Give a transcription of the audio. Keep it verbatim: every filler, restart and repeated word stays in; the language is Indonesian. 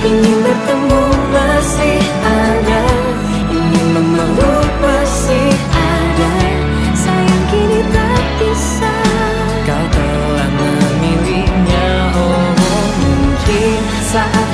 ingin bertemu masih ada, ingin memeluk masih ada. Sayang kini tak bisa. Kau telah memilihnya, oh mungkin saat